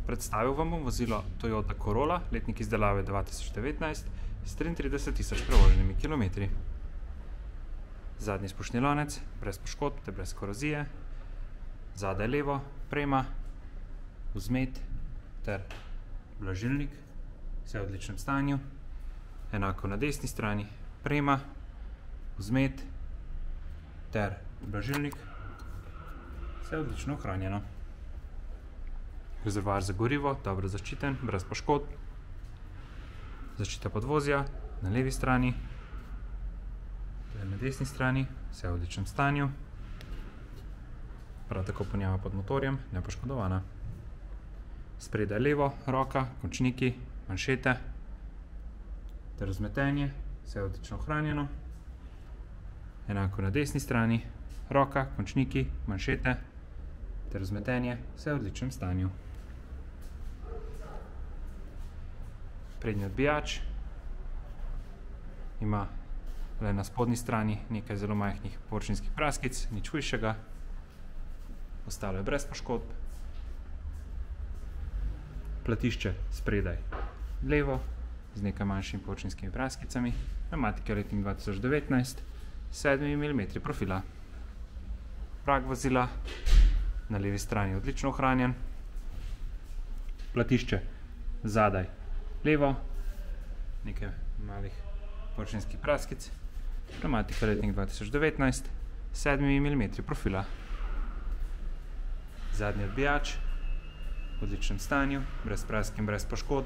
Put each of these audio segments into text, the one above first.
Predstavil vam bom vozilo Toyota Corolla, letnik izdelave 2019, s 33.000 prevoženimi kilometri. Zadnji spušni lonec, brez poškodb ter brez korozije. Zadaj levo, prema, vzmet ter blažilnik, vse v odličnem stanju. Enako na desni strani, prema, vzmet ter blažilnik, vse odlično ohranjeno. Rezervoar za gorivo, dobro zaščiten, brez poškodb. Zaščita podvozja na levi strani, na desni strani, vse v odličnem stanju. Prav tako ponjava pod motorjem, nepoškodovana. Spredaj levo, roka, končniki, manšete ter vzmetenje, vse odlično ohranjeno. Enako na desni strani, roka, končniki, manšete ter vzmetenje, vse v odličnem stanju. Prednji odbijač ima le na spodnji strani nekaj zelo majhnih površinskih praskic, nič hujšega. Ostalo je brez poškodb. Platišče spredaj levo z nekaj manjšimi površinskimi praskicami. Pnevmatika letnik 2019, 7 mm profila. Prag vozila na levi strani odlično ohranjen. Platišče zadaj levo, nekaj malih površinskih praskic. Pnevmatika letnik 2019, 7 mm profila. Zadnji odbijač v odličnem stanju, brez prask in brez poškodb.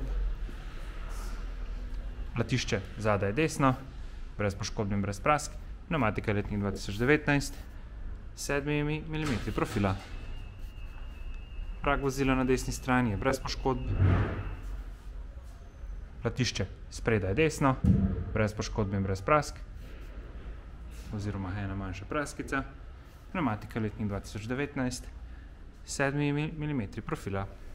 Platišče zadaj desno, brez poškodb in brez prask. Pnevmatika letnik 2019, 7 mm profila. Prag vozila na desni strani je brez poškodb. Platišče spredaj desno, brez poškodb in brez prask, oziroma ena manjša praskica. Pnevmatika letnik 2019, 7 mm profila.